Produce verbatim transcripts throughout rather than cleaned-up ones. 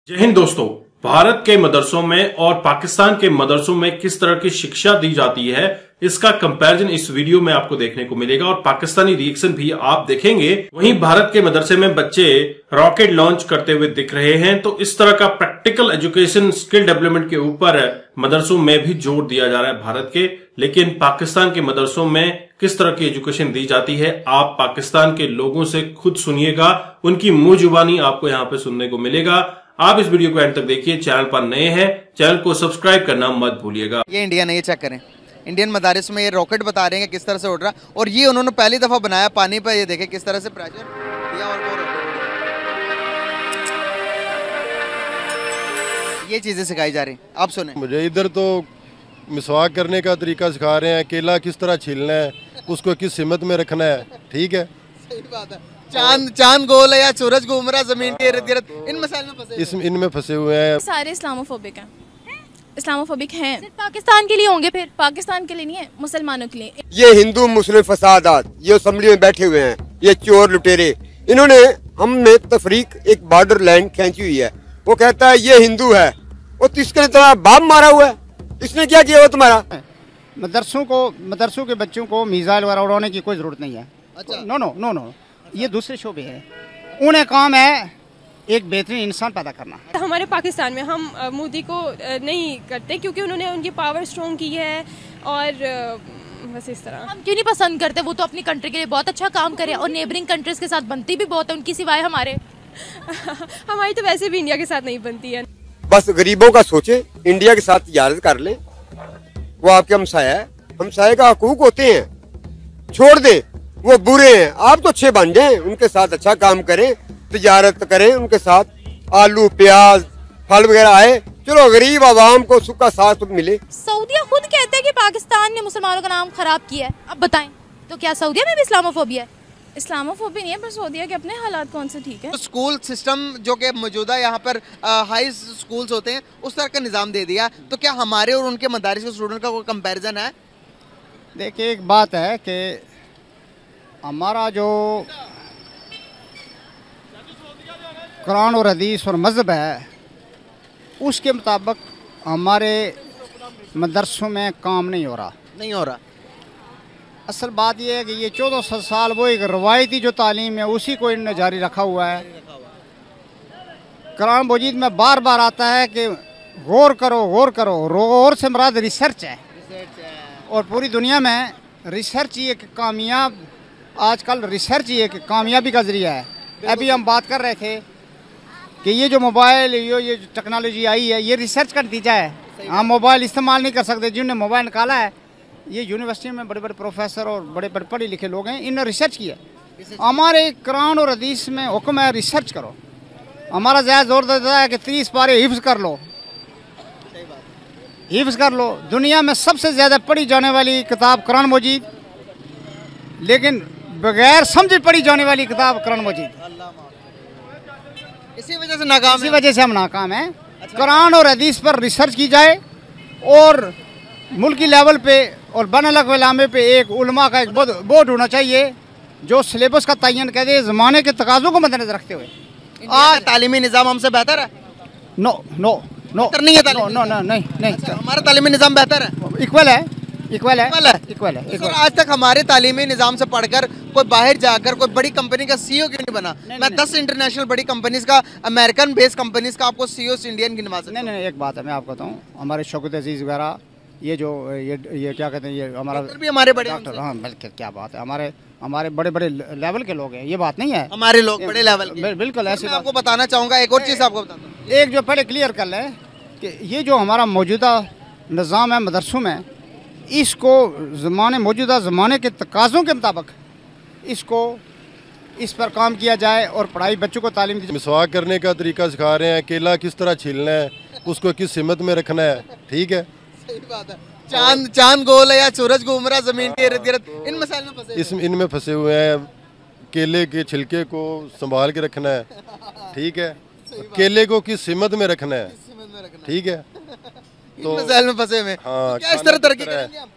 जय हिंद दोस्तों। भारत के मदरसों में और पाकिस्तान के मदरसों में किस तरह की शिक्षा दी जाती है, इसका कंपैरिजन इस वीडियो में आपको देखने को मिलेगा और पाकिस्तानी रिएक्शन भी आप देखेंगे। वहीं भारत के मदरसे में बच्चे रॉकेट लॉन्च करते हुए दिख रहे हैं, तो इस तरह का प्रैक्टिकल एजुकेशन स्किल डेवलपमेंट के ऊपर मदरसों में भी जोर दिया जा रहा है भारत के। लेकिन पाकिस्तान के मदरसों में किस तरह की एजुकेशन दी जाती है, आप पाकिस्तान के लोगों से खुद सुनिएगा, उनकी मुंह जुबानी आपको यहाँ पे सुनने को मिलेगा। आप इस वीडियो को एंड तक देखिए। चैनल पर नए हैं, चैनल को सब्सक्राइब करना मत भूलिएगा। ये इंडियन है, ये चेक करें। इंडियन मदारिस में ये रॉकेट बता रहे हैं कि किस तरह से उड़ रहा, और ये उन्होंने पहली दफा बनाया पानी पर। ये देखें किस तरह से प्रेशर दिया और वो ये चीजें सिखाई जा रही। आप सुने, मुझे इधर तो मिसवाक करने का तरीका सिखा रहे हैं, केला किस तरह छीलना है, उसको किस सिमत में रखना है। ठीक है, सही बात है। चांद चांद गोल है या सूरज घूम रहा जमीन के इर्द गिर्द, इन मसाइल में फंसे इस इनमें फंसे हुए हैं। सारे इस्लामोफोबिक हैं, इस्लामोफोबिक हैं। सिर्फ पाकिस्तान के लिए होंगे, फिर पाकिस्तान के लिए नहीं है, मुसलमानों के लिए। ये हिंदू मुस्लिम फसादात, ये असेंबली में बैठे हुए हैं, ये चोर लुटेरे, इन्होंने हमने तफरीक एक बॉर्डर लाइन खींची हुई है। वो कहता है ये हिंदू है, वो तिसके तुम्हारा बाप मारा हुआ है, इसने क्या किया वो तुम्हारा। मदरसों को मदरसों के बच्चों को मिसाइल वगैरह उड़ाने की कोई जरूरत नहीं है। अच्छा। नो नो नो नो ये दूसरे शोबे हैं। उन्हें काम है एक बेहतरीन इंसान पैदा करना। हमारे पाकिस्तान में हम मोदी को नहीं करते क्योंकि उन्होंने उनकी पावर स्ट्रॉन्ग की है, और बस इस तरह। हम क्यों नहीं पसंद करते, वो तो अपनी कंट्री के लिए बहुत अच्छा काम करे और नेबरिंग कंट्रीज के साथ बनती भी बहुत है उनकी सिवाय हमारे। हमारी तो वैसे भी इंडिया के साथ नहीं बनती है। बस गरीबों का सोचे, इंडिया के साथ तिजारत कर ले, वो आपके हमसाया है, हमसाये का हकूक होते हैं, छोड़ दे। वो बुरे हैं, आप तो अच्छे बन जाएं, उनके साथ अच्छा काम करें, तिजारत करें उनके साथ, आलू प्याज फल वगैरह आए, चलो गरीब आवाम को सुख का साथ मिले। सऊदिया खुद कहते हैं कि पाकिस्तान ने मुसलमानों का नाम खराब किया है। अब बताएं, तो क्या सऊदिया में भी इस्लामोफोबिया है? इस्लामोफोबिया नहीं है, पर सऊदिया के अपने हालात कौन से ठीक है। तो स्कूल सिस्टम जो कि मौजूदा यहाँ पर हाई स्कूल्स होते हैं, उस तरह का निज़ाम दे दिया, तो क्या हमारे और उनके मदारिस के स्टूडेंट का कोई कंपैरिजन है? देखिए, एक बात है कि हमारा जो कुरान और हदीस और मज़हब है, उसके मुताबिक हमारे मदरसों में काम नहीं हो रहा नहीं हो रहा। असल बात यह है कि ये चौदह सौ साल वो एक रवायती जो तालीम है उसी को इन्होंने जारी रखा हुआ है। कुरान मजीद में बार बार आता है कि गौर करो गौर करो, गौर से मुराद रिसर्च है, और पूरी दुनिया में रिसर्च ही एक कामयाब, आजकल रिसर्च ही एक कामयाबी का जरिया है। अभी हम बात कर रहे थे कि ये जो मोबाइल ये ये जो टेक्नोलॉजी आई है, ये रिसर्च का नतीजा है। हम मोबाइल इस्तेमाल नहीं कर सकते, जिन्होंने मोबाइल निकाला है ये यूनिवर्सिटी में बड़े बड़े प्रोफेसर और बड़े बड़े पढ़े लिखे लोग हैं, इन्होंने रिसर्च किया। हमारे कुरान और हदीस में हुक्म है रिसर्च करो। हमारा ज़्यादा जोर देता है कि तीस पारे हिफ्ज़ कर लो, हिफ्ज़ कर लो। दुनिया में सबसे ज़्यादा पढ़ी जाने वाली किताब कुरान मजीद, लेकिन बगैर समझे पढ़ी जाने वाली किताब कुरान मजीद। इसी वजह से नाकाम इसी वजह से हम नाकाम हैं। कुरान और हदीस पर रिसर्च की जाए, और मुल्की लेवल पे और बैनुल-अक़वामी पे एक उलमा का एक बोर्ड होना चाहिए जो सिलेबस का तयन कर दे ज़माने के तकाज़ों को मद्देनज़र रखते हुए। आज तालीमी निज़ाम हमसे बेहतर है? नो नो नो नहीं है, नो नो नो नहीं नहीं अच्छा, हमारा तालीमी निज़ाम बेहतर है, इक्वल है, इक्वल है, इक्वल है, इक्वल है, इक्वल। आज तक हमारे तालीमी निज़ाम से पढ़कर कोई बाहर जाकर कोई बड़ी कंपनी का सीईओ क्यों नहीं बना? नहीं, मैं नहीं, दस इंटरनेशनल बड़ी कंपनीज का, अमेरिकन बेस्ड कंपनीज का आपको सीईओ इंडियन गिनवा सकता हूं। नहीं नहीं एक बात है, मैं आपको बताऊँ, हमारे शौकत अजीज़ वगैरह ये जो ये ये क्या कहते हैं, ये हमारा भी हमारे बड़े डॉक्टर, हाँ बिल्कुल, क्या बात है, हमारे हमारे बड़े बड़े लेवल के लोग हैं, ये बात नहीं है। हमारे लोग बड़े लेवल के, बिल्कुल ऐसी मैं आपको बताना चाहूँगा एक और चीज़ आपको बताता हूँ। एक जो पहले क्लियर कर लें कि ये जो हमारा मौजूदा निज़ाम है मदरसों में, इसको ज़माने मौजूदा ज़माने के तकाज़ों के मुताबिक इसको इस पर काम किया जाए और पढ़ाई बच्चों को तालीम दी। मिसवाक करने का तरीका सिखा रहे हैं, केला किस तरह छीलना है, उसको किस सिमत में रखना है। ठीक है, सही बात है। चांद चांद गोल है या सूरज घूम रहा जमीन के इर्द गिर्द, इन मसाइल में फंसे इस इनमें फंसे हुए हैं। केले के छिलके को संभाल के रखना है। ठीक है, केले को किस सिमत में रखना है। ठीक है, तो मसाइल में फंसे हुए। हाँ, क्या इस तरह तरक्की करेंगे हम?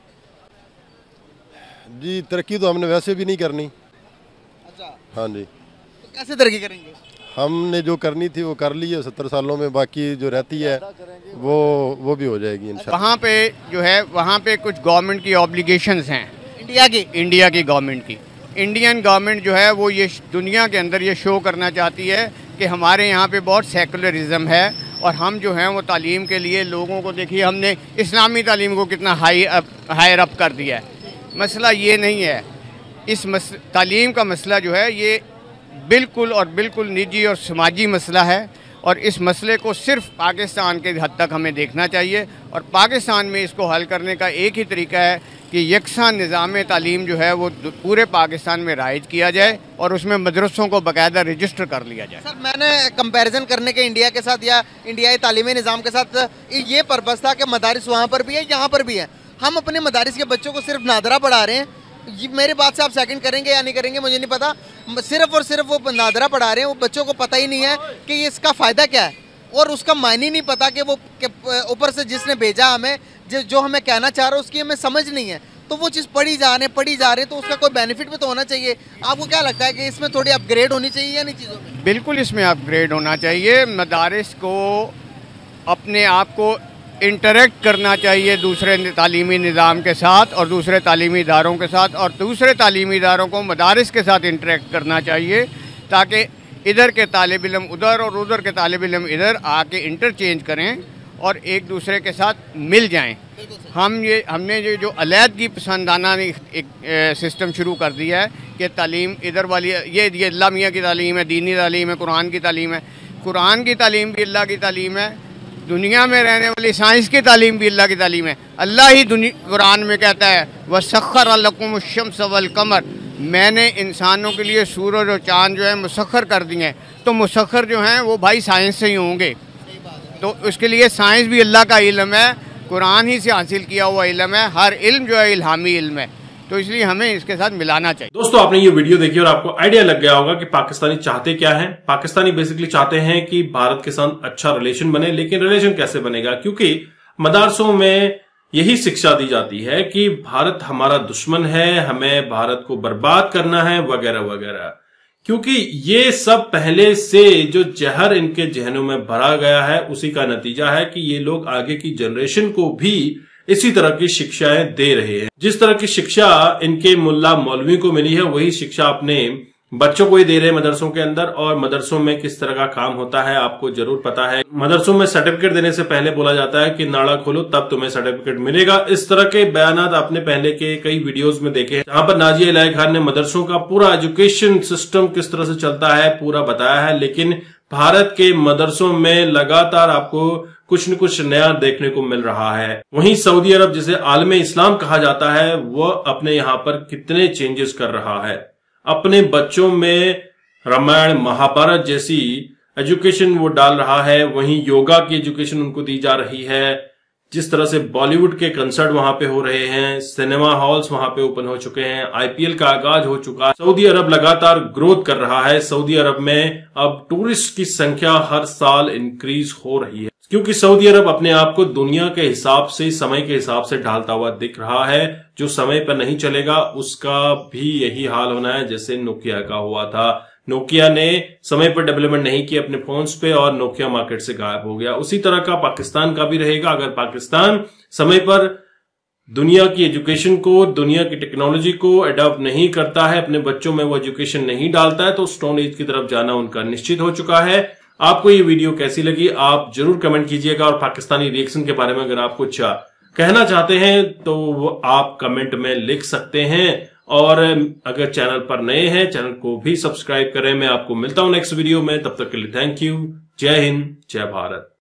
जी तरक्की तो हमने वैसे भी नहीं करनी। अच्छा, हाँ जी, तो कैसे तरक्की करेंगे? हमने जो करनी थी वो कर ली है सत्तर सालों में, बाकी जो रहती है वो वो भी हो जाएगी इंशाल्लाह। वहाँ पे जो है वहाँ पे कुछ गवर्नमेंट की ऑब्लिगेशंस हैं, इंडिया की इंडिया की गवर्नमेंट की। इंडियन गवर्नमेंट जो है वो ये दुनिया के अंदर ये शो करना चाहती है कि हमारे यहाँ पे बहुत सेकुलरिज्म है और हम जो हैं वो तालीम के लिए लोगों को, देखिए हमने इस्लामी तालीम को कितना हाई अप हायर अप कर दिया है। मसला ये नहीं है, इस मस तालीम का मसला जो है ये बिल्कुल और बिल्कुल निजी और समाजी मसला है और इस मसले को सिर्फ पाकिस्तान के हद तक हमें देखना चाहिए और पाकिस्तान में इसको हल करने का एक ही तरीका है कि यकसा निज़ाम तालीम जो है वो पूरे पाकिस्तान में राइज किया जाए और उसमें मदरसों को बाकायदा रजिस्टर कर लिया जाए। सर मैंने कंपैरिजन करने के इंडिया के साथ या इंडियाई तालीमी निज़ाम के साथ ये पर्पज़ था कि मदारिस वहाँ पर भी है, यहाँ पर भी है। हम अपने मदारिस के बच्चों को सिर्फ नादरा पढ़ा रहे हैं। ये मेरी बात से आप सेकंड करेंगे या नहीं करेंगे मुझे नहीं पता, सिर्फ और सिर्फ वो नादरा पढ़ा रहे हैं, वो बच्चों को पता ही नहीं है कि ये इसका फ़ायदा क्या है और उसका मायने नहीं पता कि वो ऊपर से जिसने भेजा हमें जो हमें कहना चाह रहा है उसकी हमें समझ नहीं है, तो वो चीज़ पढ़ी जा रहे पढ़ी जा रहे तो उसका कोई बेनिफिट भी तो होना चाहिए। आपको क्या लगता है कि इसमें थोड़ी अपग्रेड होनी चाहिए या नहीं चीज़ों में? बिल्कुल इसमें अपग्रेड होना चाहिए। मदारिस को अपने आप को इंटरेक्ट करना चाहिए दूसरे तालीमी निज़ाम के साथ और दूसरे तालीमी इदारों के साथ और दूसरे तालीमी इदारों को मदारिस के साथ इंटरेक्ट करना चाहिए ताकि इधर के तालिब इल्म उधर और उधर के तालिब इल्म इधर आके इंटरचेंज करें और एक दूसरे के साथ मिल जाएं। हम ये हमने ये जो अलहदगी पसंदाना ने एक सिस्टम शुरू कर दिया है कि तालीम इधर वाली ये ये अल्लाह मियाँ की तालीम है, दीनी तालीम है, कुरान की तालीम है। कुरान की तालीम भी अल्लाह की तालीम है, दुनिया में रहने वाली साइंस की तालीम भी अल्लाह की तालीम है। अल्लाह ही कुरान में कहता है वसख्खर लकुम शम्स वल कमर, मैंने इंसानों के लिए सूरज और चाँद जो है मुसख्खर कर दिए हैं। तो मुसख्खर जो हैं वो भाई साइंस से ही होंगे, तो उसके लिए साइंस भी अल्लाह का इल्म है, कुरान ही से हासिल किया हुआ इल्म है। हर इल्म जो है इल्हामी इल्म है, तो इसलिए हमें इसके साथ मिलाना चाहिए। दोस्तों आपने ये वीडियो देखी और आपको आइडिया लग गया होगा कि पाकिस्तानी चाहते क्या हैं। पाकिस्तानी बेसिकली चाहते हैं कि भारत के साथ अच्छा रिलेशन बने, लेकिन रिलेशन कैसे बनेगा, क्योंकि मदरसों में यही शिक्षा दी जाती है कि भारत हमारा दुश्मन है, हमें भारत को बर्बाद करना है वगैरह वगैरह। क्योंकि ये सब पहले से जो जहर इनके जहनों में भरा गया है उसी का नतीजा है कि ये लोग आगे की जनरेशन को भी इसी तरह की शिक्षाएं दे रहे हैं। जिस तरह की शिक्षा इनके मुल्ला मौलवी को मिली है वही शिक्षा अपने बच्चों को ही दे रहे हैं मदरसों के अंदर। और मदरसों में किस तरह का काम होता है आपको जरूर पता है। मदरसों में सर्टिफिकेट देने से पहले बोला जाता है कि नाड़ा खोलो तब तुम्हें सर्टिफिकेट मिलेगा। इस तरह के बयानात आपने पहले के कई वीडियोस में देखे हैं, जहां पर नाजिया इलाही खान ने मदरसों का पूरा एजुकेशन सिस्टम किस तरह से चलता है पूरा बताया है। लेकिन भारत के मदरसों में लगातार आपको कुछ न कुछ नया देखने को मिल रहा है। वहीं सऊदी अरब जिसे आलमे इस्लाम कहा जाता है वो अपने यहाँ पर कितने चेंजेस कर रहा है। अपने बच्चों में रामायण महाभारत जैसी एजुकेशन वो डाल रहा है, वहीं योगा की एजुकेशन उनको दी जा रही है। जिस तरह से बॉलीवुड के कंसर्ट वहां पे हो रहे हैं, सिनेमा हॉल्स वहां पे ओपन हो चुके हैं, आईपीएल का आगाज हो चुका है। सऊदी अरब लगातार ग्रोथ कर रहा है। सऊदी अरब में अब टूरिस्ट की संख्या हर साल इंक्रीज हो रही है, क्योंकि सऊदी अरब अपने आप को दुनिया के हिसाब से, समय के हिसाब से ढालता हुआ दिख रहा है। जो समय पर नहीं चलेगा उसका भी यही हाल होना है जैसे नोकिया का हुआ था। नोकिया ने समय पर डेवलपमेंट नहीं की अपने फोन्स पे और नोकिया मार्केट से गायब हो गया। उसी तरह का पाकिस्तान का भी रहेगा। अगर पाकिस्तान समय पर दुनिया की एजुकेशन को, दुनिया की टेक्नोलॉजी को अडॉप्ट नहीं करता है, अपने बच्चों में वो एजुकेशन नहीं डालता है, तो स्टोन एज की तरफ जाना उनका निश्चित हो चुका है। आपको ये वीडियो कैसी लगी आप जरूर कमेंट कीजिएगा। और पाकिस्तानी रिएक्शन के बारे में अगर आप कुछ कहना चाहते हैं तो वो आप कमेंट में लिख सकते हैं। और अगर चैनल पर नए हैं चैनल को भी सब्सक्राइब करें। मैं आपको मिलता हूं नेक्स्ट वीडियो में, तब तक के लिए थैंक यू। जय हिंद, जय भारत।